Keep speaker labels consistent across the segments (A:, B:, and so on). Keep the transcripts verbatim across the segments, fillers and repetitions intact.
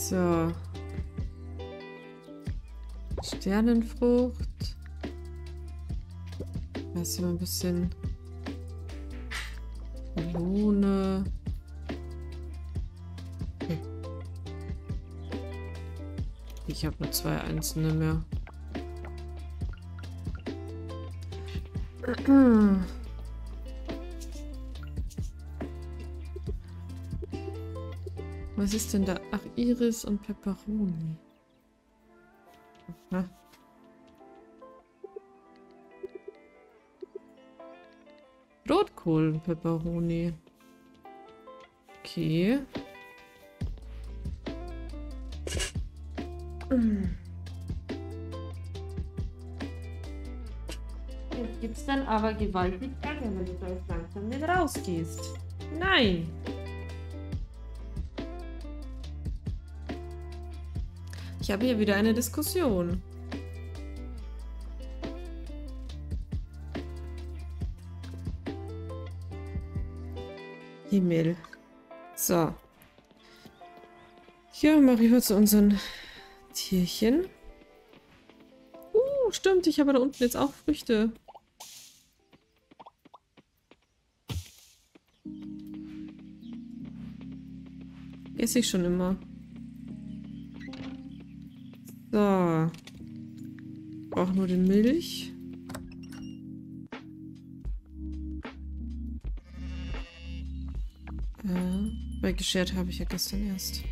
A: So. Sternenfrucht. Da ist immer ein bisschen Melone. Hm. Ich habe nur zwei einzelne mehr. Was ist denn da? Ach, Iris und Peperoni. Aha. Rotkohl und Peperoni. Okay. Jetzt gibt's dann aber gewaltig Ärger, wenn du da jetzt langsam nicht rausgehst. Nein! Ich habe hier wieder eine Diskussion. E-Mail. So. Ja, mal rüber zu unseren Tierchen. Uh, stimmt, ich habe da unten jetzt auch Früchte. Esse ich schon immer. So. Ich brauche nur die Milch. Ja, weil geschert habe ich ja gestern erst.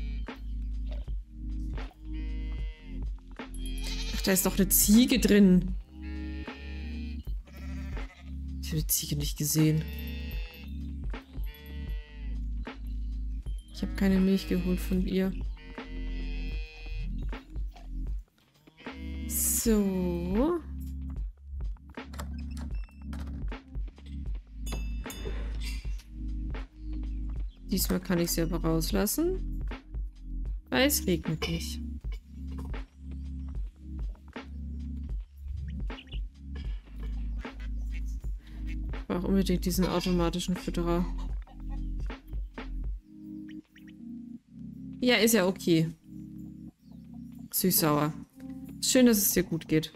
A: Ach, da ist doch eine Ziege drin. Ich habe die Ziege nicht gesehen. Ich habe keine Milch geholt von ihr. So. Diesmal kann ich sie aber rauslassen, weil es regnet nicht. Ich brauche unbedingt diesen automatischen Fütterer. Ja, ist ja okay. Süß-sauer. Schön, dass es dir gut geht.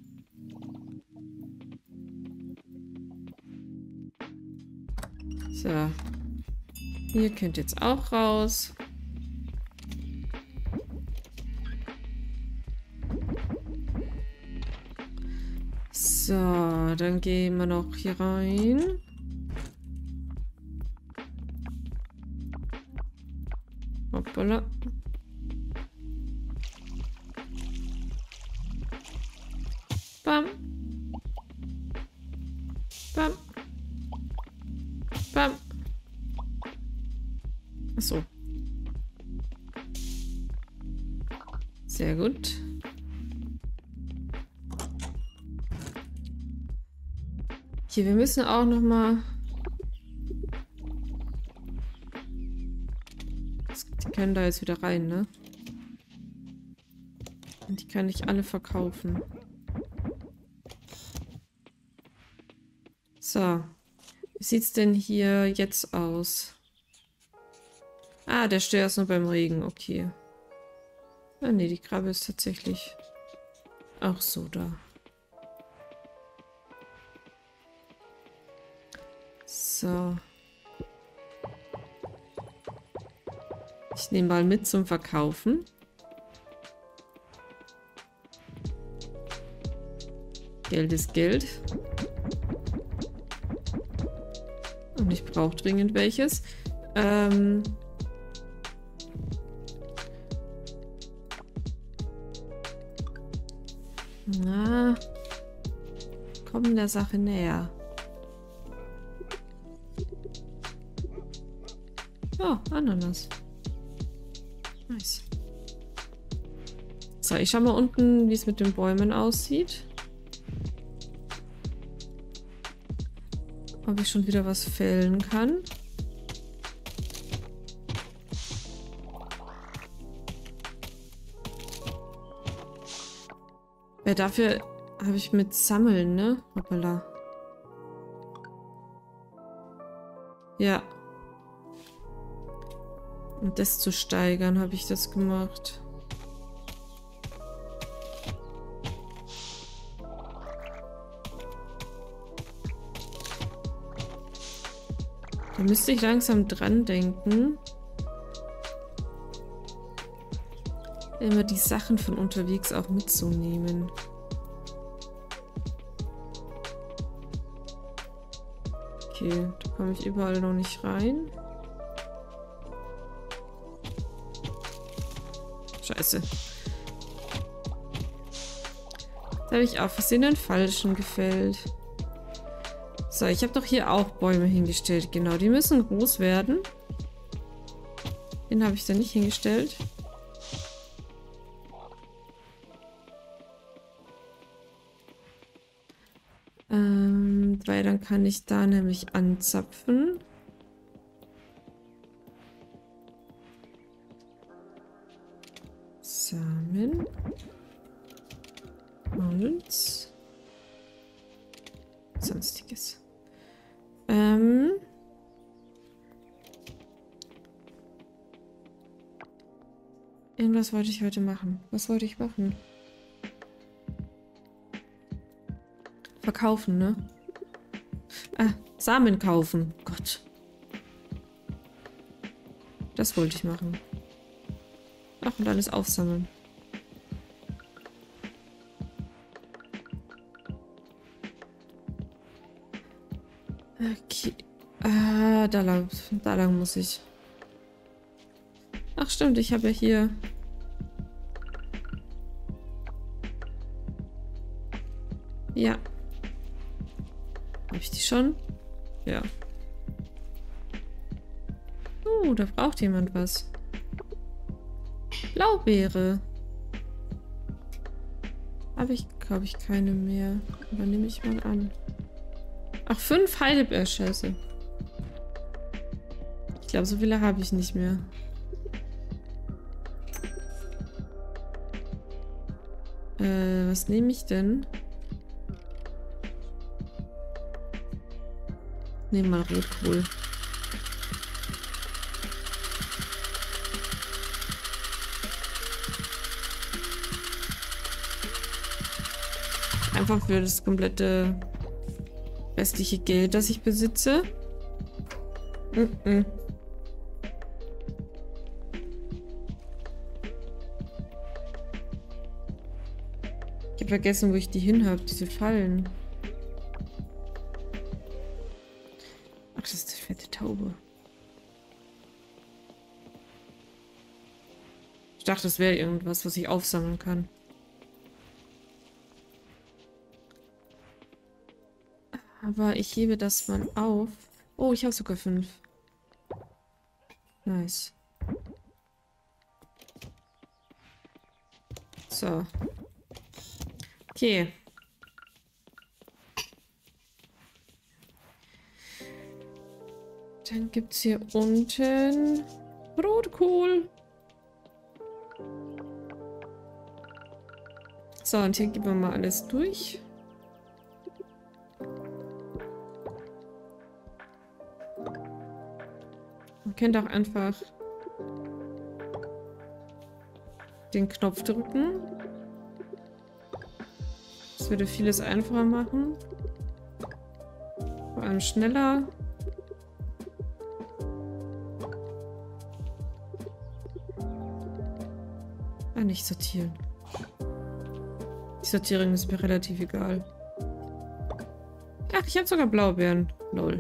A: So. Ihr könnt jetzt auch raus. So, dann gehen wir noch hier rein. Hoppala. Bam. Bam. Bam. Achso. Sehr gut. Hier, wir müssen auch noch mal... Die können da jetzt wieder rein, ne? Und die kann ich alle verkaufen. So. Wie sieht's denn hier jetzt aus? Ah, der Stör ist nur beim Regen. Okay. Ah, ne, die Krabbe ist tatsächlich auch so da. So. Ich nehme mal mit zum Verkaufen. Geld ist Geld. Und ich brauche dringend welches. Ähm... Na, kommen der Sache näher. Oh, Ananas. Nice. So, ich schau mal unten, wie es mit den Bäumen aussieht. Ob ich schon wieder was fällen kann. Ja, dafür habe ich mit Sammeln, ne? Hoppala. Ja. Um das zu steigern, habe ich das gemacht. Da müsste ich langsam dran denken, immer die Sachen von unterwegs auch mitzunehmen. Okay, da komme ich überall noch nicht rein. Scheiße. Da habe ich auf Versehen den falschen gefällt. So, ich habe doch hier auch Bäume hingestellt. Genau, die müssen groß werden. Den habe ich da nicht hingestellt. Ähm, weil dann kann ich da nämlich anzapfen. Samen. Holz. Sonstiges. Ähm. Irgendwas wollte ich heute machen. Was wollte ich machen? Verkaufen, ne? Ah, Samen kaufen. Gott. Das wollte ich machen. Ach, und alles aufsammeln. Okay. Ah, da lang, da lang muss ich. Ach stimmt, ich habe ja hier... Ja. Habe ich die schon? Ja. Oh, da braucht jemand was. Blaubeere. Habe ich, glaube ich, keine mehr. Aber nehme ich mal an. Ach, fünf Heidelbeer, scheiße. Ich glaube, so viele habe ich nicht mehr. Äh, was nehme ich denn? Nehmen mal Rotkohl. Einfach für das komplette restliche Geld, das ich besitze. Mm-mm. Ich habe vergessen, wo ich die hin habe, diese Fallen. Ach, das ist die fette Taube. Ich dachte, das wäre irgendwas, was ich aufsammeln kann. Aber ich hebe das mal auf. Oh, ich habe sogar fünf. Nice. So. Okay. Dann gibt es hier unten Rotkohl. So, und hier geben wir mal alles durch. Man könnte auch einfach den Knopf drücken. Das würde vieles einfacher machen. Vor allem schneller. Ah, nicht sortieren. Die Sortierung ist mir relativ egal. Ach, ich habe sogar Blaubeeren. Lol.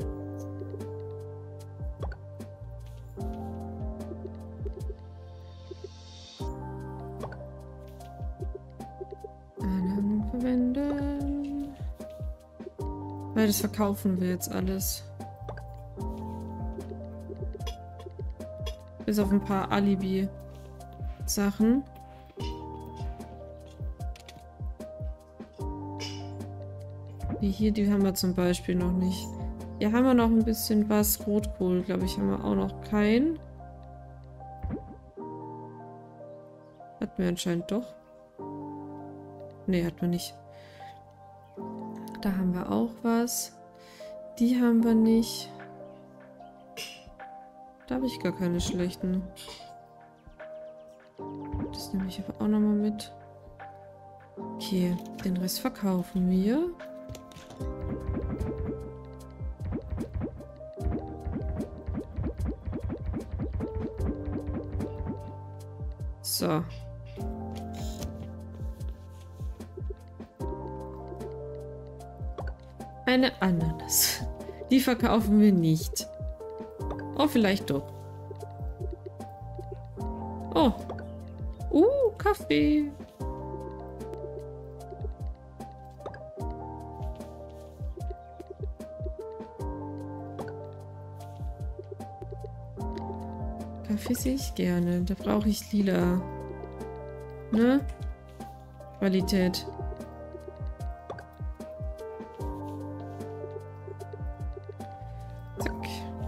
A: Anhang verwenden. Weil das verkaufen wir jetzt alles. Bis auf ein paar Alibi-Sachen. Die hier, die haben wir zum Beispiel noch nicht. Hier haben wir noch ein bisschen was. Rotkohl, glaube ich, haben wir auch noch keinen. Hatten wir anscheinend doch. Ne, hatten wir nicht. Da haben wir auch was. Die haben wir nicht. Da habe ich gar keine schlechten. Das nehme ich aber auch nochmal mit. Okay, den Rest verkaufen wir. So. Eine Ananas. Die verkaufen wir nicht. Oh, vielleicht doch. Oh. Uh, Kaffee. Kaffee sehe ich gerne. Da brauche ich lila. Ne? Qualität. Zack.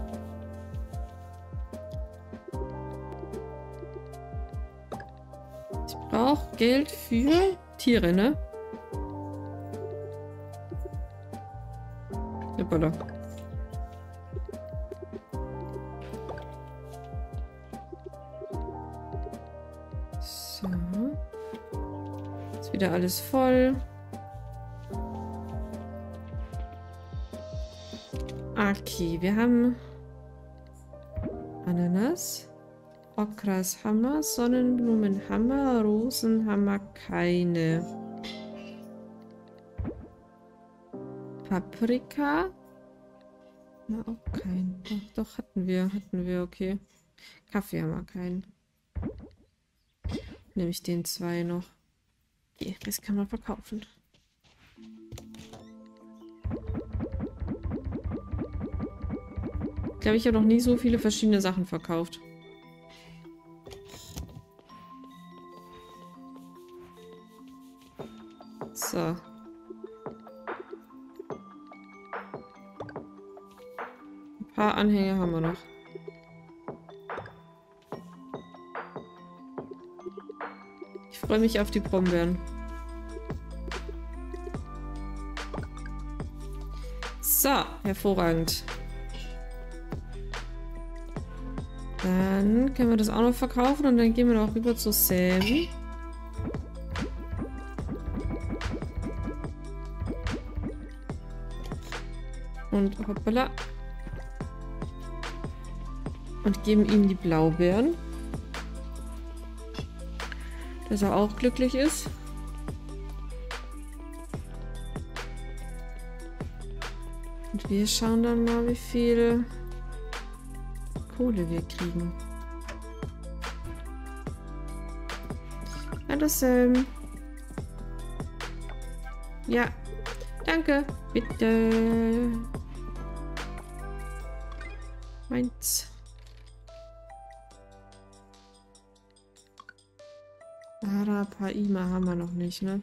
A: Ich brauche Geld für Tiere, ne? Hoppala. So. Ist wieder alles voll. Okay, wir haben Ananas, Okrashammer, Sonnenblumenhammer, Rosenhammer keine. Paprika? Na, auch kein. Doch, doch, hatten wir, hatten wir, okay. Kaffee haben wir keinen. Nehme ich den zwei noch. Okay, das kann man verkaufen. Ich glaube, ich habe noch nie so viele verschiedene Sachen verkauft. So. Ein paar Anhänger haben wir noch. Ich freue mich auf die Brombeeren. So, hervorragend. Dann können wir das auch noch verkaufen und dann gehen wir noch rüber zu Sam. Und hoppala. Und geben ihm die Blaubeeren. Dass er auch glücklich ist. Und wir schauen dann mal, wie viel Kohle wir kriegen. Hallo Sam. Ja, danke. Bitte. Meins. Arapaima haben wir noch nicht, ne?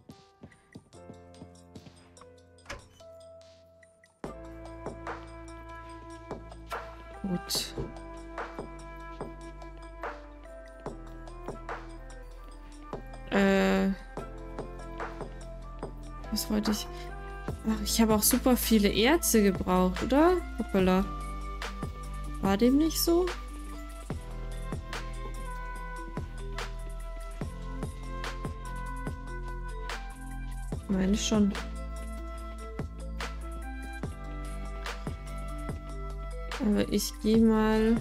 A: Gut. Äh. Was wollte ich? Ach, ich habe auch super viele Erze gebraucht, oder? Hoppala. War dem nicht so? Ich meine schon. Aber ich gehe mal...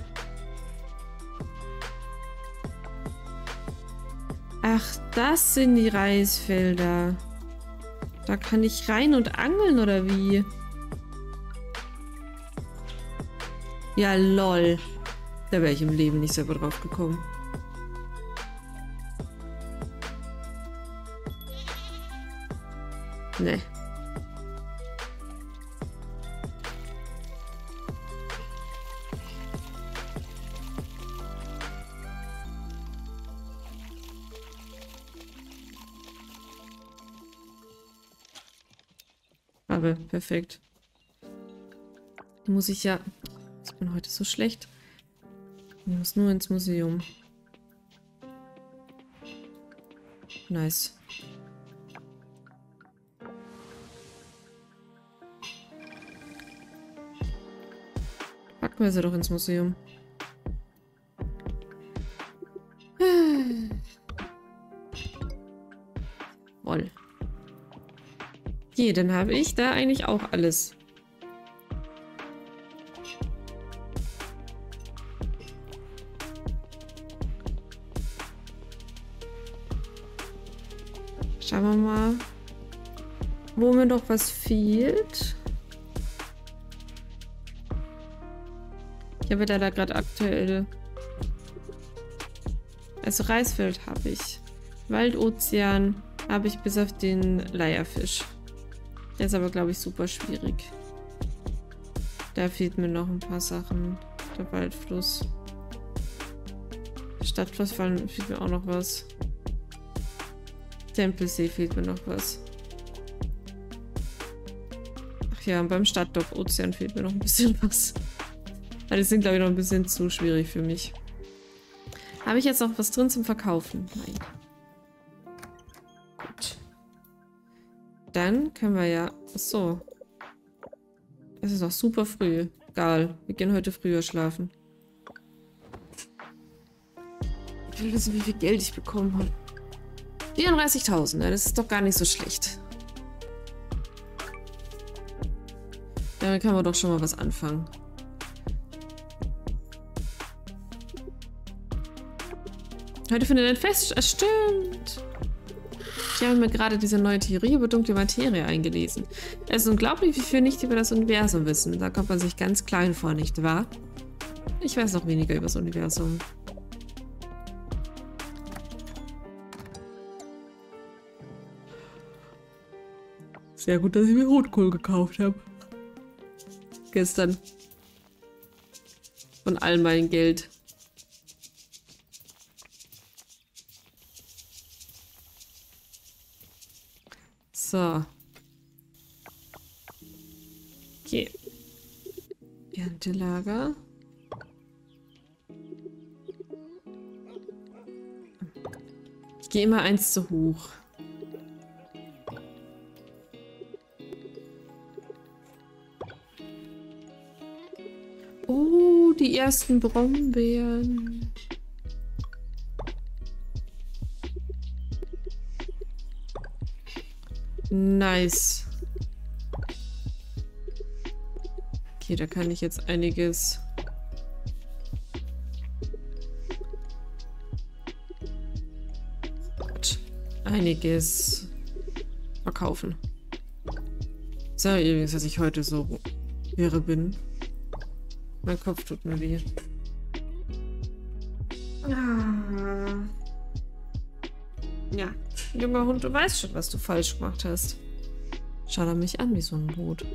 A: Ach, das sind die Reisfelder. Da kann ich rein und angeln, oder wie? Ja, lol. Da wäre ich im Leben nicht selber drauf gekommen. Nee. Aber perfekt. Muss ich ja... Ich bin heute so schlecht. Ich muss nur ins Museum. Nice. Packen wir sie doch ins Museum. Toll. Okay, dann habe ich da eigentlich auch alles. Schauen wir mal, wo mir noch was fehlt. Ich habe da, da gerade aktuell... Also Reisfeld habe ich. Waldozean habe ich bis auf den Leierfisch. Der ist aber, glaube ich, super schwierig. Da fehlt mir noch ein paar Sachen. Der Waldfluss. Der Stadtfluss fehlt mir auch noch was. Tempelsee fehlt mir noch was. Ach ja, und beim Stadtdock Ozean fehlt mir noch ein bisschen was. Aber die sind, glaube ich, noch ein bisschen zu schwierig für mich. Habe ich jetzt noch was drin zum Verkaufen? Nein. Gut. Dann können wir ja... Achso. Es ist auch super früh. Egal. Wir gehen heute früher schlafen. Ich will wissen, wie viel Geld ich bekommen habe. vierunddreißigtausend. Das ist doch gar nicht so schlecht. Damit können wir doch schon mal was anfangen. Heute findet ein Fest... Es stimmt. Ich habe mir gerade diese neue Theorie über dunkle Materie eingelesen. Es ist unglaublich, wie viel nicht über das Universum wissen. Da kommt man sich ganz klein vor, nicht wahr? Ich weiß noch weniger über das Universum. Sehr gut, dass ich mir Rotkohl gekauft habe. Gestern. Von all mein Geld. So. Okay. Erntelager. Ich gehe immer eins zu hoch. Oh, die ersten Brombeeren. Nice. Okay, da kann ich jetzt einiges... Gott, einiges verkaufen. So, übrigens, dass ich heute so irre bin. Mein Kopf tut mir weh. Ah. Ja, junger Hund, du weißt schon, was du falsch gemacht hast. Schau er mich an wie so ein Boot.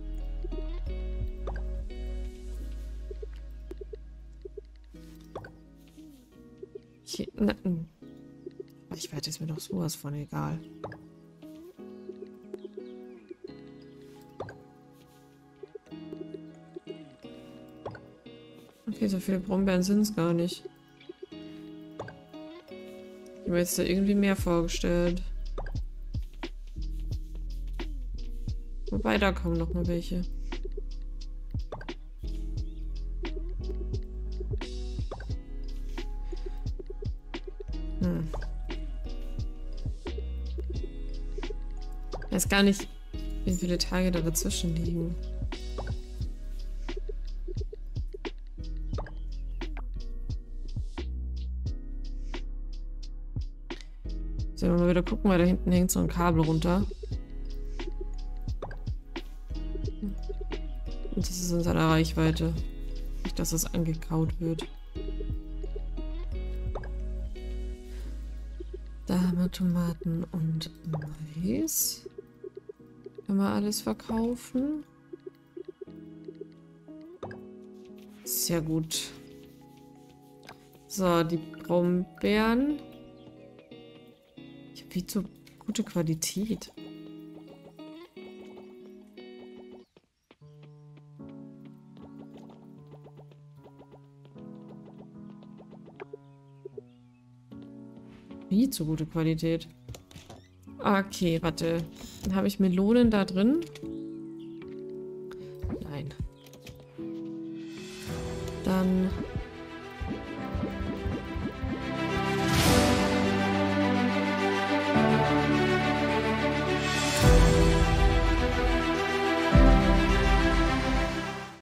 A: Ich, na, ich werde es mir doch sowas von egal. Okay, so viele Brombeeren sind es gar nicht. Ich habe mir jetzt da irgendwie mehr vorgestellt. Wobei, da kommen noch mal welche. Hm. Ich weiß gar nicht, wie viele Tage da dazwischen liegen. Sollen wir mal wieder gucken, weil da hinten hängt so ein Kabel runter. Und das ist in seiner Reichweite. Nicht, dass es angekaut wird. Da haben wir Tomaten und Mais. Können wir alles verkaufen. Sehr gut. So, die Brombeeren. Ich habe viel zu gute Qualität. Wie zu gute Qualität. Okay, warte. Dann habe ich Melonen da drin. Nein. Dann